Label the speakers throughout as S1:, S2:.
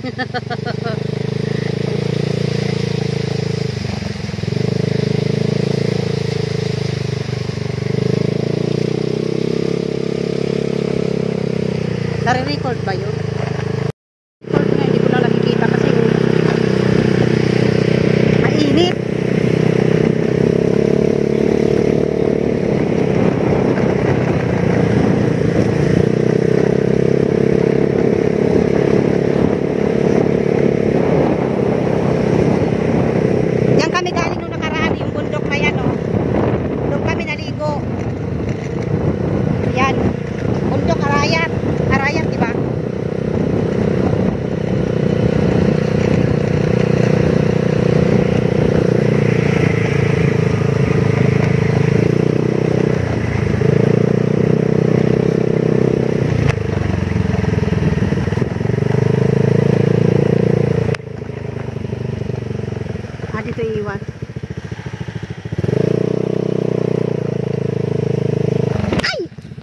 S1: Nare-record ba yun? Record nga, hindi ko na nakikita kasi mainit. Yan kami galing nung nakaraan, yung bundok na yan, oh. Doon kami naligo. Yan. Bundok Arayat. Arayat, di ba? Dito iwan. Ay!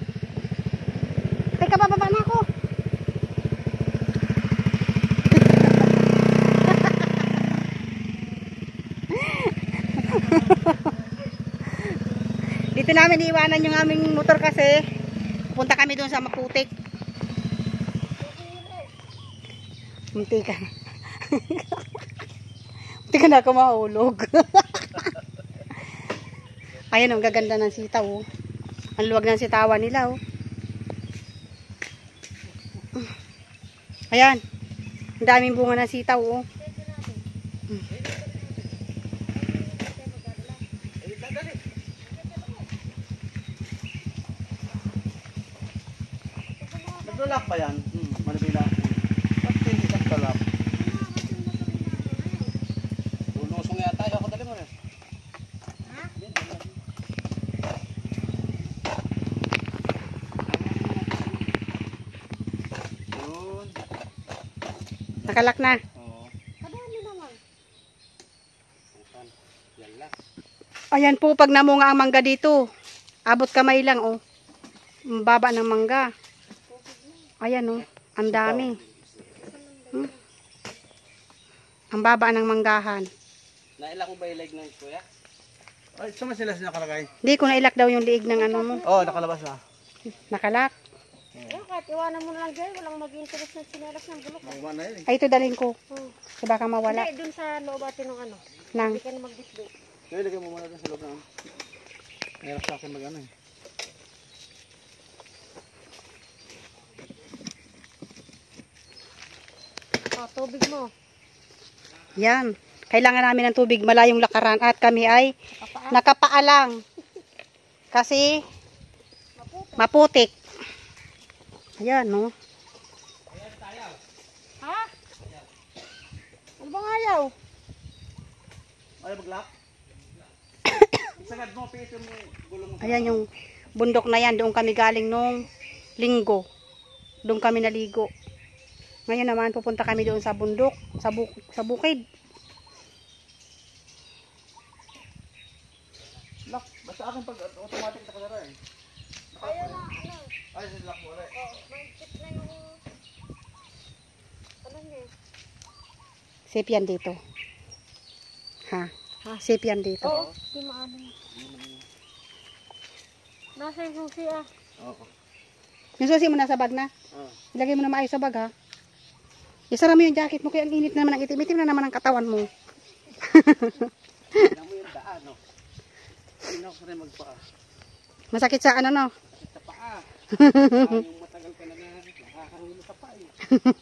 S1: Teka, bababa na ako. Dito namin iiwanan yung aming motor kasi pupunta kami doon sa Maputik. Munti ka. Munti ka na ako mahulog. Ayan, ang gaganda ng sitaw, oh. Ang luwag ng sitawan nila, oh. Ayan. Ang daming bunga ng sitaw, oh.
S2: Nagdulak ba yan? Manabila. Ba't hindi nagdulak? Lulusong yata. Ako dali mo rin. Ha? Yun.
S1: Nakalak na.
S2: Oo.
S3: Kadami naman.
S2: Yan lang.
S1: Ayan po, pag namunga ang mangga dito, abot kamay lang, oh. Ang baba ng mangga. Ayan, oh. Ang dami. Ang baba ng manggahan.
S2: Nailak mo ba yung leg ng kuya? Ay, saan sila nakalagay?
S1: Hindi ko nailak daw yung liig ng ano mo.
S2: Oo, nakalabas na.
S1: Nakalak.
S3: Kahit iwanan mo na lang dyan, walang mag-interest ng sinelas ng bulok.
S2: Makuha na yun eh.
S1: Ay, ito dalhin ko. So baka mawala.
S3: Hindi, dun sa loob atin ng ano.
S1: Nang.
S3: Hindi ka na mag-display.
S2: Kaya ilagay mo muna dun sa loob na. Mayroon sa akin mag-ano eh.
S3: Oh, tubig mo.
S1: Yan. Kailangan namin ng tubig malayong lakaran at kami ay nakapaalang. Kasi maputik. Ayan, no.
S3: Ha? Ano bang ayaw?
S2: Ayaw mag-lock? Isagad mo, pitin mo gulong mo.
S1: Ayan yung bundok na yan. Doon kami galing nung linggo. Doon kami naligo. Ngayon naman pupunta kami doon sa bundok, sa bukid.
S2: Lock, basta akin pag automatic nakadara eh.
S3: Ayaw na, ano.
S2: Ay, lock mo ulit.
S3: Oh, mahigpit na yung... Ano niya?
S1: Safe yan dito. Ha? Safe yan dito.
S3: Oo, di maano. Nasa yung susi ah.
S2: Oo.
S1: Yung susi mo nasa bag na. Ilagay mo na maayos sa bag, ha. Isara mo yung jacket mo kaya ang init naman ang itim-itim na naman ang katawan mo.
S2: Tignan mo yung daan, no? Tignan ko rin magpaa.
S1: Masakit sa ano, no?
S2: Masakit sa paa. Yung matagal ka na nakakarulo sa paa eh.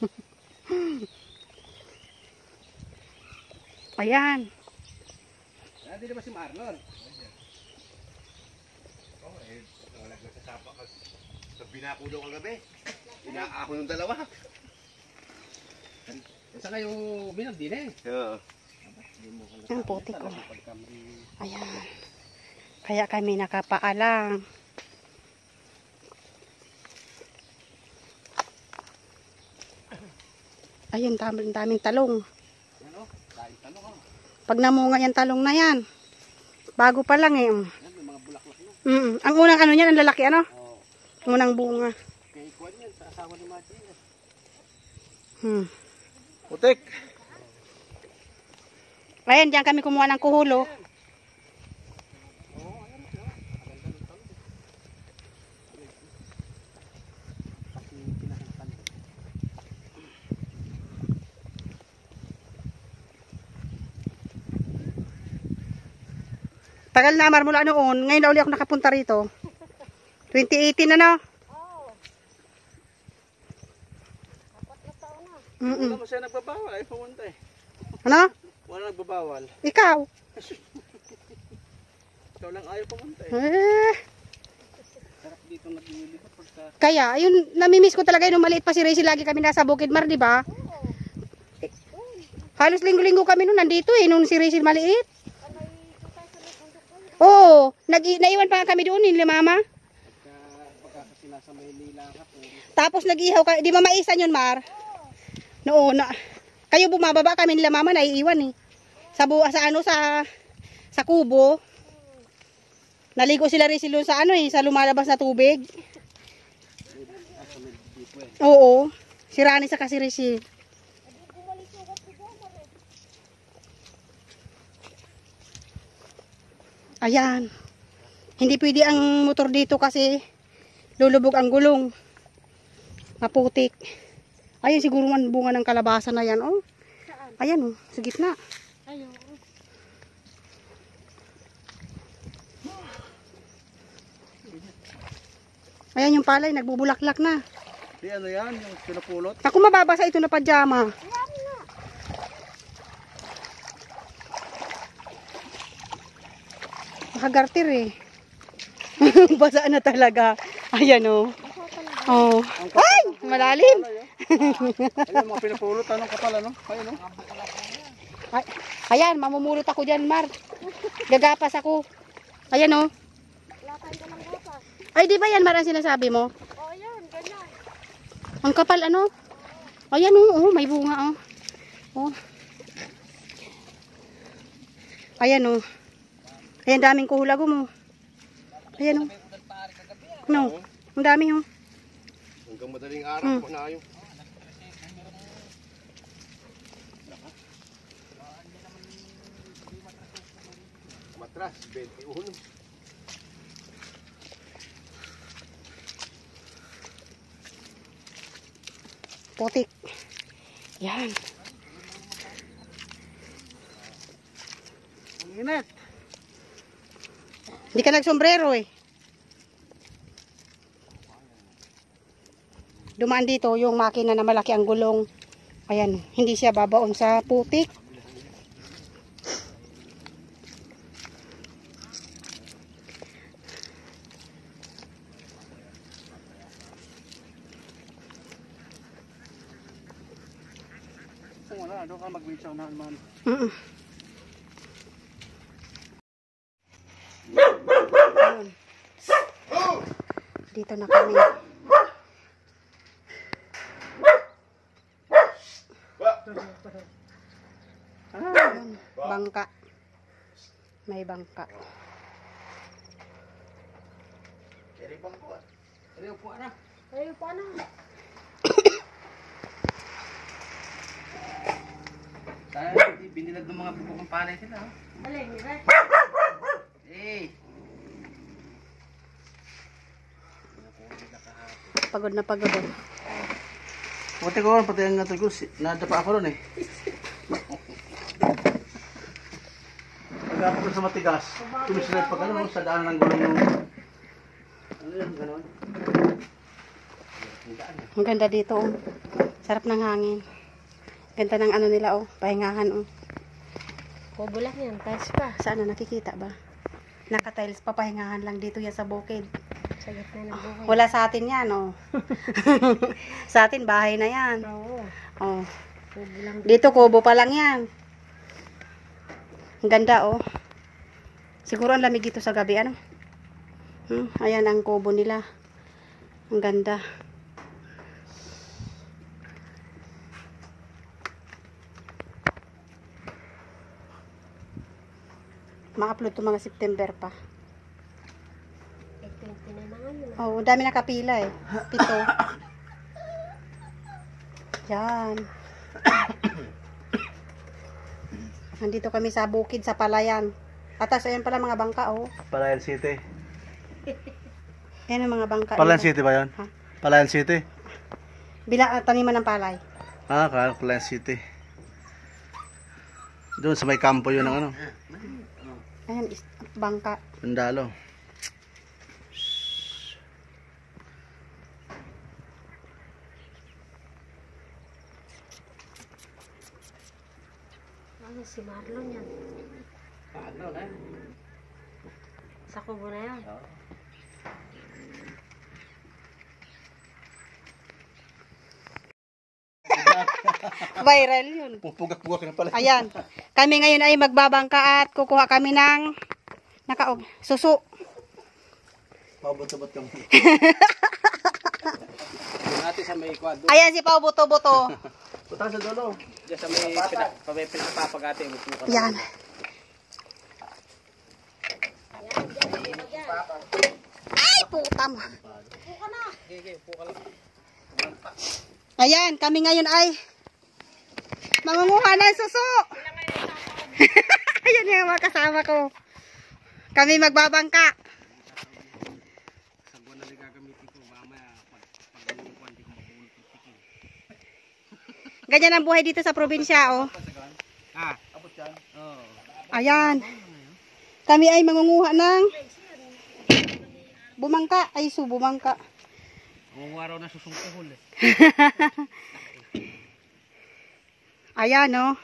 S1: Ayan.
S2: Hindi naman si Marlon.
S4: Oo, naglasasapa ka. Sabi na ako doon kagabi. Inaako ng dalawa.
S2: Saka yung binag din eh.
S4: Oo.
S1: Ang putik ko. Ayan. Kaya kami nakapaalang. Ayun, daming talong.
S2: Ano? Dahil talong ah.
S1: Pag namunga yung talong na yan. Bago pa lang eh.
S2: Yan, may mga bulaklak na.
S1: Ang unang ano niyan, ang lalaki ano?
S2: Oo.
S1: Unang bunga.
S2: Kaya ikuan yan sa asawa ni Mati. Putik.
S1: Ayan, diyan kami kumuha ng kuhulo. Tagal na, Mar, mula noon. Ngayon na uli ako nakapunta rito. 2018 na, no?
S3: Oo. Apat na taon na.
S2: Wala mo siya nagbabawal ay pumunta eh.
S1: Ano?
S2: Wala nagbabawal.
S1: Ikaw?
S2: Ikaw lang ayaw pumunta eh. Sarap dito naglilibot pagka...
S1: Kaya, ayun, namimiss ko talaga yun. Nung maliit pa si Racy, lagi kami nasa Bukidmar, di ba? Halos linggo-linggo kami nung nandito eh, nung si Racy maliit. Oo, naiwan pa kami doon, nila mama.
S2: Pagka kasi nasa Maynila ka po.
S1: Tapos nag-ihaw ka, di ba maisan yun, Mar? Noon, kayo bumababa kami nila mama, naiiwan eh. Sa kubo. Naligo sila rin sila sa sa lumalabas na tubig. Oo, si Rani sa kasi Rishi. Ayan. Hindi pwede ang motor dito kasi lulubog ang gulong. Maputik. Ayun siguro man bunga ng kalabasa na yan, oh. Ayan, oh, sa gitna.
S3: Ayun.
S1: Ayan yung palay, nagbubulaklak na.
S2: Di ano yan, yung pinapulot.
S1: Ako mababasa ito na pajama. Nakagarter eh. Basa na talaga. Ayan oh. Oh. Ay! Malalim!
S2: Ayun, mga pinapulot, anong kapal, ano? Ayun, no?
S1: Ay, ayan, mamumulot ako dyan, Mar. Gagapas ako. Ayan oh.
S3: Wala tayong dalang gapas.
S1: Ay, di ba yan, Mar, ang sinasabi mo?
S3: Oo, yan. Ganyan.
S1: Ang kapal ano? Ayan oh, may bunga oh. Oh. Ayan oh. Ayan, daming kuhulago mo. Ayan oh. No, ang dami oh.
S4: Hanggang madaling araw, na yung matras, 21.
S1: Putik. Yan.
S2: Ang init.
S1: Hindi ka nagsombrero eh. Dumaan dito yung makina na malaki ang gulong. Ayan, hindi siya babaon sa putik.
S2: Kung wala, doon ka mag-winsaw na naman.
S1: Ayun. Dito na kami. Ayun, bangka. May bangka.
S2: Ayaw po, ano?
S3: Ayun po na.
S2: Tayo, binilag ng mga bubukang palay sila.
S3: Alin, nila.
S2: Eh!
S1: Pagod na pagod. Oh.
S2: Pati ko, pati ang natul ko, nadapa ako ron eh. Pag ako sa matigas, tumisilip pag ano, sa daan ng gulong ng... Ano yun, gano'n?
S1: Ang ganda dito. Oh. Sarap ng hangin. Ganda ng ano nila oh, pahingahan oh.
S3: Kubo lang yan. Tiles pa.
S1: Saan na nakikita ba? Naka-tiles pa, pahingahan lang dito yan sa bukid.
S3: Sa gitna ng buhay.
S1: Wala sa atin yan oh. Sa atin bahay na yan.
S3: Oo.
S1: Oh.
S3: Kubo lang.
S1: Dito kubo pa lang yan. Ang ganda oh. Siguro ang lamig dito sa gabi ano. Ayan ang kubo nila. Ang ganda. Ma-upload to mga September pa.
S3: 20 na naman yun.
S1: Oh, dami nakapila eh. 7. Yan. Nandito kami sa bukid sa Palayan. Atas, ayan pala mga bangka, oh.
S2: Palayan City.
S1: Ayan ang mga bangka.
S2: Palayan
S1: dito.
S2: City ba yun?
S1: Ha?
S2: Palayan City?
S1: Taniman ng palay.
S2: Ah, Palayan City. Doon sa may kampo yun ng ano.
S1: Ayan, bangka.
S2: Sundalo.
S3: Ano si Marlon yan? Sa kubo na yan.
S1: Viral yun.
S2: Pupugak-pugak na pala.
S1: Ayan. Kami ngayon ay magbabangka at kukuha kami ng suso.
S2: Pabot-bot kami. Natin sa may kwadro.
S1: Ayan si Pao Buto-Buto.
S2: Punta sa dulo.
S5: Diyan sa may pinapapagate.
S1: Ayan. Ay, putam. Ayan, kami ngayon ay mangunguha ng suso. Ayan yung mga kasama ko. Kami magbabangka. Ganyan ang buhay dito sa probinsya, oh. Ayan. Kami ay mangunguha ng bumangka. Ay, bumangka.
S5: Araw na susungkuhol eh.
S1: Ayan, oh.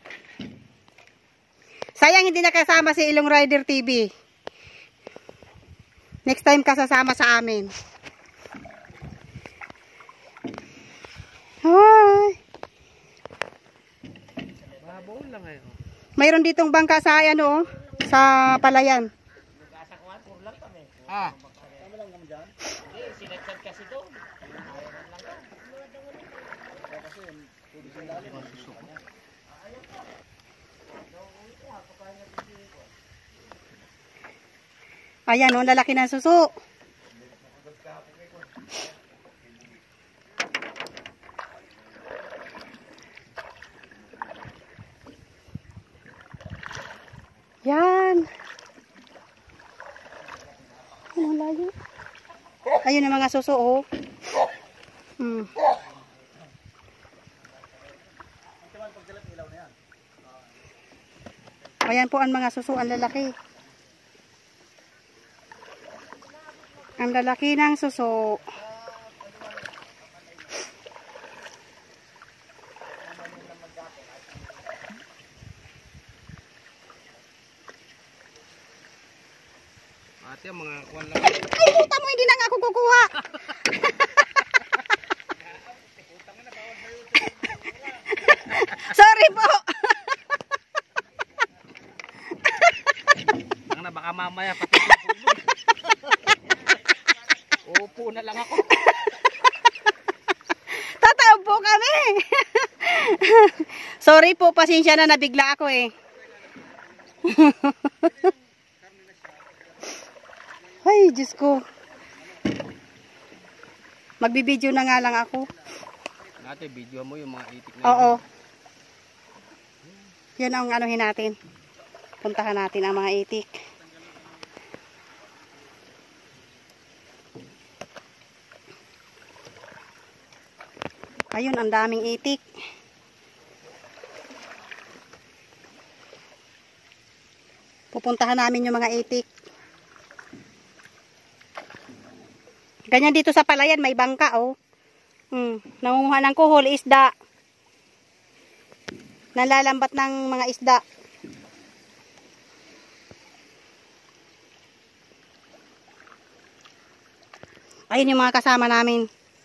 S1: Sayang hindi nakasama si Ilong Rider TV. Next time ka sasama sa amin. Hi.
S5: Mababaw lang ngayon.
S1: Mayroon ditong bangka sa ano, sa Palayan.
S5: Ah.
S1: Ayan, oh, lalaki ng suso. Yan. Ano layo? Ayun ang mga suso, oh. Ayan po ang mga suso, ang lalaki. Ang lalaki ng suso.
S5: Ate, mga kuwan lang.
S1: Ay, puta mo, hindi na nga ako kukuha. Sorry po.
S5: Ang na baka mamaya pati tulog. Upo na lang ako.
S1: Tataob po kami. Sorry po, pasensya na, nabigla ako eh. Ay, Diyos ko. Magbibideo na nga lang ako.
S5: Ate, video mo yung mga itik na.
S1: Oo. Yan ang anuhin natin. Puntahan natin ang mga itik. Ayun, ang daming itik. Pupuntahan namin yung mga itik. Ganyan dito sa Palayan, may bangka, oh. Nangunguha ng kuhol, isda. Nalalambat ng mga isda. Ayun yung mga kasama namin.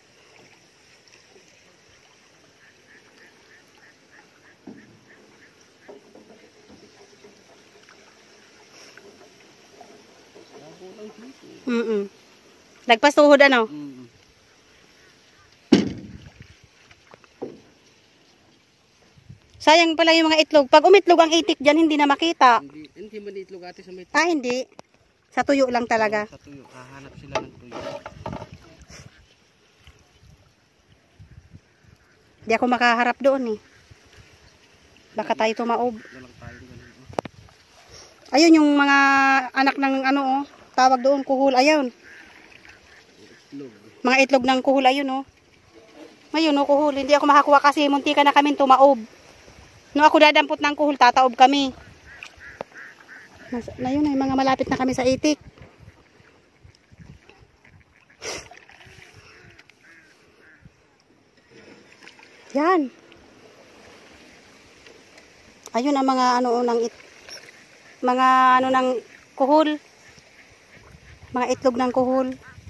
S1: Nagpasuhod ano? Sayang pala yung mga itlog. Pag umitlog ang itik dyan, hindi na makita.
S5: Hindi man itlog ate sa may
S1: Ah, hindi. Sa tuyo lang talaga.
S5: sa tuyo. Hahanap sila ng tuyo.
S1: Hindi ako makaharap doon eh. Baka tayo tumaob.
S5: Walang tayo ganun.
S1: Ayun yung mga anak ng ano oh. Tawag doon kuhol. Ayun.
S5: Itlog.
S1: Mga itlog ng kuhol. Ayun oh. Ngayon oh kuhol. Hindi ako makakuha kasi munti ka na kami tumaob. No ako dadampot ng kuhol. Tataob kami. Na yun ay mga malapit na kami sa itik. Yan. Ayun ang mga ano ng mga ano ng kuhol. Mga itlog ng kuhol.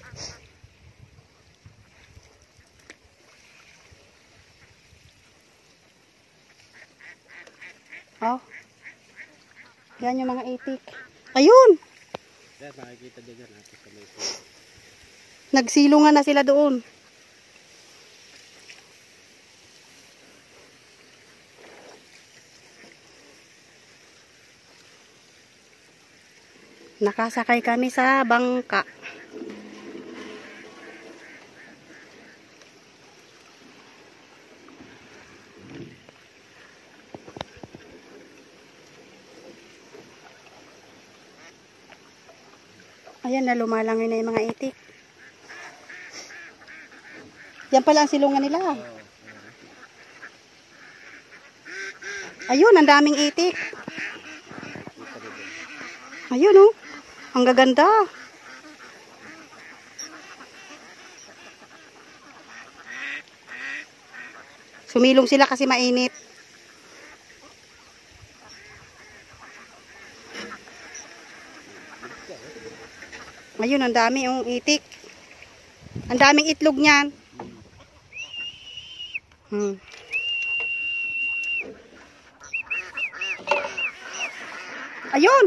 S1: Oh. Yan yung mga itik. Ayun.
S5: Yan, nakikita dyan natin sa may
S1: Nagsilungan na sila doon. Nakasakay kami sa bangka. Ayan na lumalangin na yung mga itik. Yan pala ang silungan nila. Ayun, ang daming itik. Ayun oh. Ang gaganda. Sumilong sila kasi mainit. Ayun, ang dami yung itik. Ang daming itlog niyan. Ayun.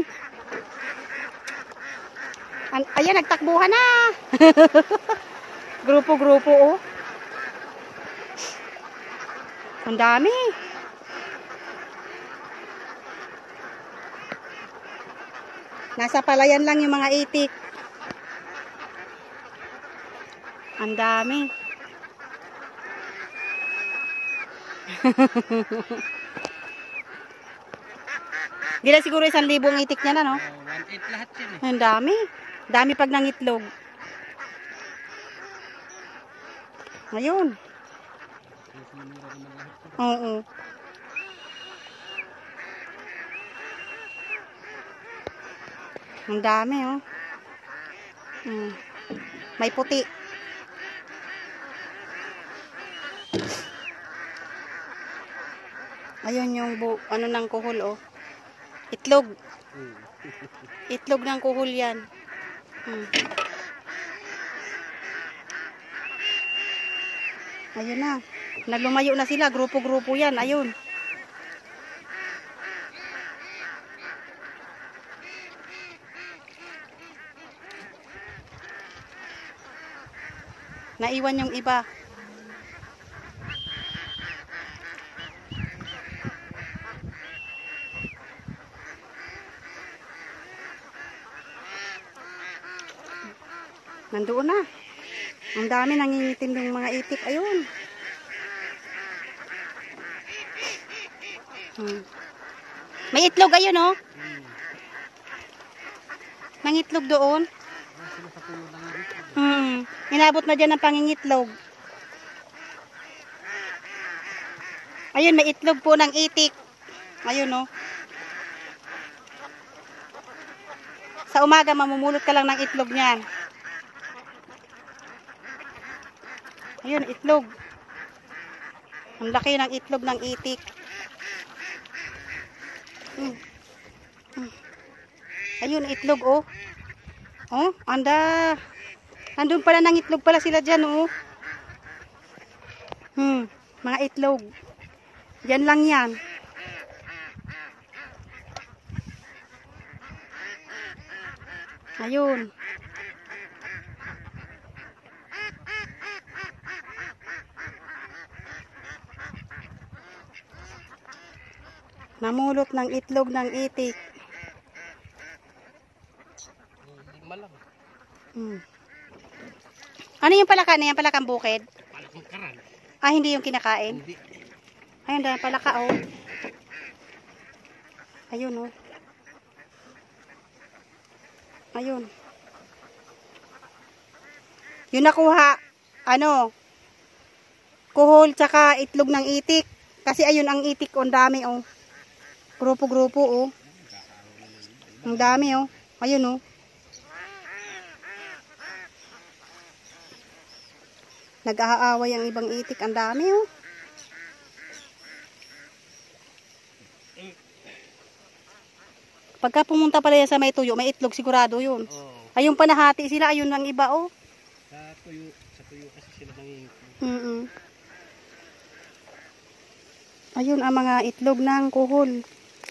S1: Ayan, nagtakbuhan na. Grupo-grupo, oh. Ang dami. Nasa palayan lang yung mga itik. Ang dami. Di na siguro 1,000 ang itik niya na, no?
S5: 1.8 lahat yan eh.
S1: Ang dami. Dami pag nangitlog. Ayun. Oo. Ang dami, oh. May puti. Ayun yung ano ng kuhol, oh. Itlog. Itlog ng kuhol yan. Ayun na. Nalumayo na sila. Grupo-grupo yan. Ayun. Naiwan yung iba. Nandoon na. Ang dami nangingitim ng mga itik. Ayun. May itlog ayun, oh. Nangitlog doon. Inabot na dyan ang pangingitlog. Ayun, may itlog po ng itik. Ayun, oh. Sa umaga, mamumulot ka lang ng itlog niyan. Ayun, itlog. Ang laki ng itlog ng itik. Ayun, itlog, oh. Oh, anda. Andun pala ng itlog pala sila dyan, oh. Mga itlog. Yan lang yan. Ayun. Namulot ng itlog ng itik.
S5: Lima lang.
S1: Ano yung palaka? Ano yung palakang bukid?
S5: Palakang karan.
S1: Ah, hindi yung kinakain?
S5: Hindi.
S1: Ayun, dahil palaka, oh. Ayun, oh. Ayun. Yung nakuha, ano, kuhol tsaka itlog ng itik. Kasi ayun ang itik, ang dami, oh. Grupo-grupo, oh. Ang dami, oh. Ayun, oh. Nag-aaway ang ibang itik. Ang dami, oh. Pagka pumunta pala yan sa may tuyo, may itlog sigurado yun.
S5: Oo.
S1: Ayun panahati sila, ayun ang iba, oh.
S5: Sa tuyo kasi sila nangingitlog.
S1: Mm-mm. Ayun ang mga itlog ng kuhol.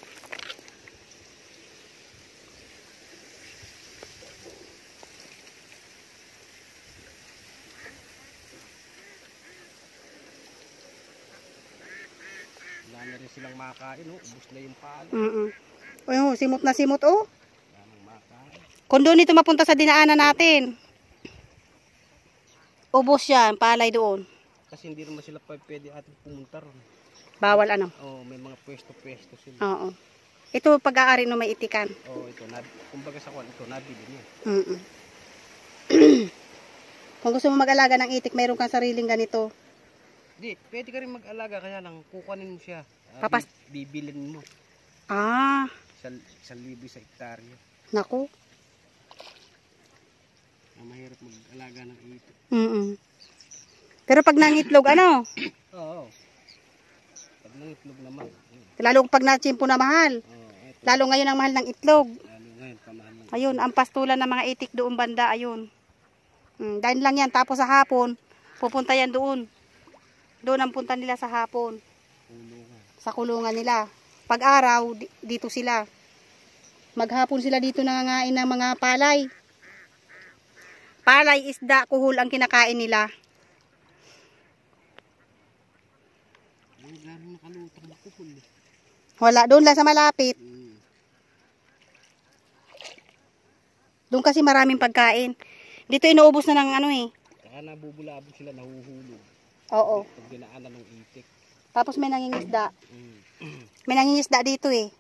S5: Wala na rin silang makain, oh. Ubus na yung palo.
S1: Oh, simot na simot, oh.
S5: Wala nang makain.
S1: Kung doon ito mapunta sa dinaanan natin, ubos yan, palay doon.
S5: Kasi hindi naman sila pwede ating pumunta ron.
S1: Bawal ano.
S5: Oo, may mga pwesto-pwesto sila.
S1: Oo. Ito pag-aari no may itikan.
S5: Oo, ito. Kumbaga sa kwan, ito, nabili niya.
S1: Kung gusto mo mag-alaga ng itik, mayroon kang sariling ganito.
S5: Di, pwede ka rin mag-alaga, kaya lang kukunin mo siya. Bibilin mo.
S1: Ah,
S5: 1,000 sa hektarya.
S1: naku.
S5: Mahirap mag-alaga ng itik.
S1: Pero pag nangitlog, ano?
S5: Oo. Pag nangitlog naman.
S1: Lalo pag natsimpo na mahal.
S5: Oo, ito.
S1: Lalo ngayon ang mahal ng itlog.
S5: Lalo ngayon, pamahal ng
S1: Ayun, ang pastulan ng mga itik doon banda, ayun. Dahil lang yan, tapos sa hapon, pupunta yan doon. Doon ang punta nila sa hapon.
S5: kulungan.
S1: Sa kulungan nila. Pag araw, dito sila. Maghapon sila dito nangangain ng mga palay. Palay, isda, kuhol ang kinakain nila.
S5: Ay, gano'ng nakalutang na kuhol.
S1: Wala, doon lang sa malapit. Doon kasi maraming pagkain. Dito inuubos na ng ano eh.
S5: Saka nabubulabog sila, nahuhulog.
S1: Oo.
S5: Pag dinaanan ng itik.
S1: Tapos may nangingisda. May nangingisda dito eh.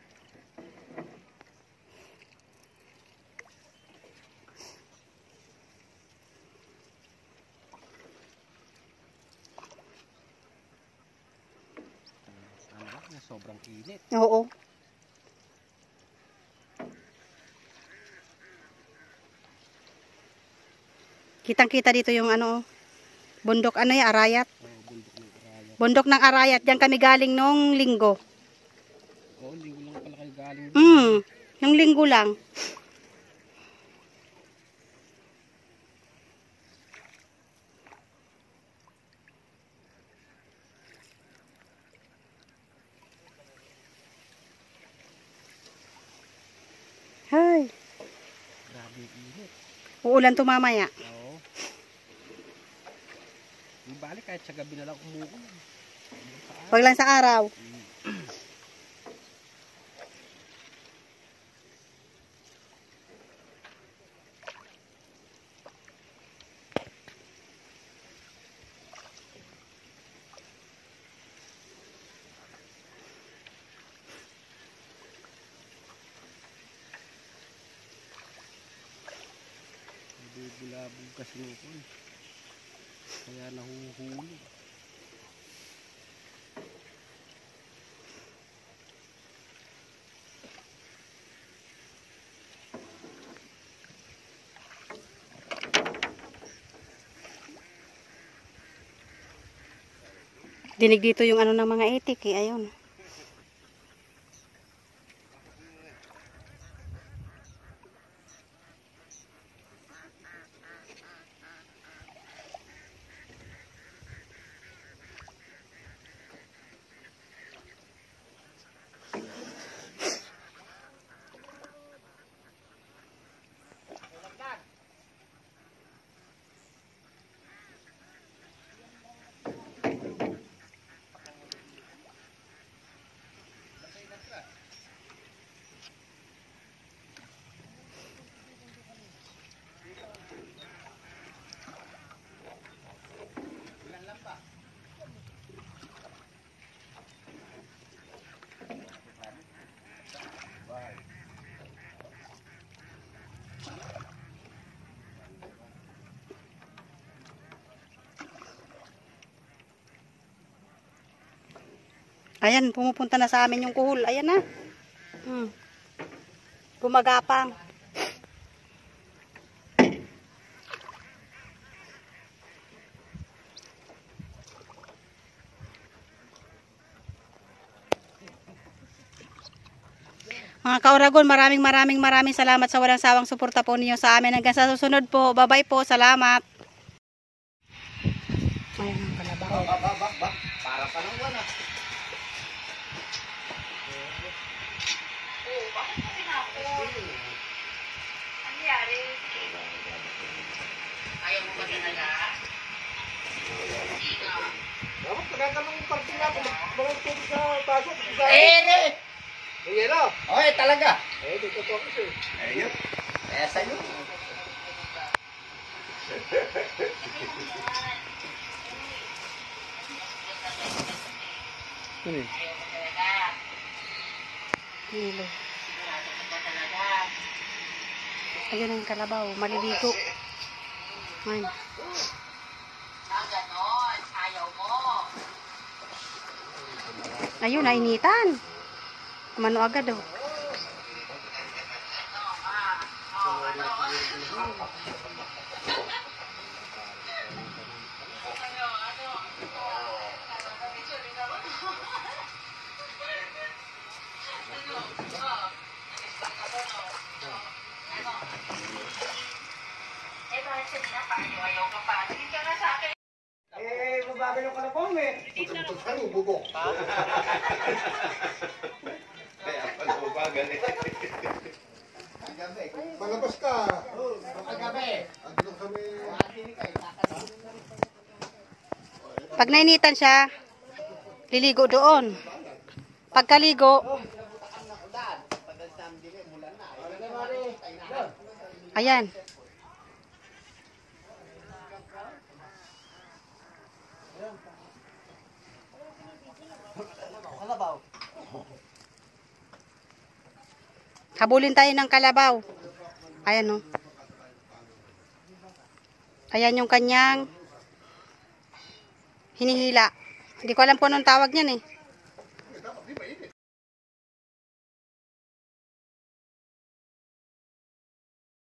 S5: Ano, sobrang init.
S1: Oo. Kitang-kita dito yung ano, bundok ano yung Arayat.
S5: Bundok ng Arayat.
S1: Bundok ng Arayat, diyan kami galing nung linggo.
S5: Oo, linggo lang pala kayo galing.
S1: Yung linggo lang. Hay,
S5: Grabe yung init.
S1: uulan to mamaya.
S5: Oo. Di balik kahit sa gabi na lang umuulan.
S1: Wag lang sa araw.
S5: Nabubulabog kasi nito. Kaya nahuhulog.
S1: Dinig dito yung ano ng mga itik eh, ayun. Ayan, pumupunta na sa amin yung kuhol. Ayan na. Gumagapang. Mga ka-Oragon, maraming salamat sa walang sawang suporta po ninyo sa amin. Hanggang sa susunod po. Bye-bye po. Salamat. Ayan ang kalabaw.
S2: Para pa nang wala.
S4: Dapat nagagalong yung parking na ako. Mga tubig sa pasok. May yelo.
S2: Okay, talaga.
S4: Dito po ako sir.
S2: Ayun. Kaya sa'yo.
S1: Hilo. Ayun ang kalabaw. Maliligo. Ayan. Ayun, nainitan. Mano agad oh.
S5: Mabagal yung kalabong eh.
S4: Putok sa bubok. Kaya pala mabagal eh. Malabas ka. Andito kami.
S1: Pag nainitan siya, liligo doon. Pagkaligo, ayan. Habulin tayo ng kalabaw. Ayan o. Ayan yung kanyang hinihila. Hindi ko alam po anong tawag niyan eh.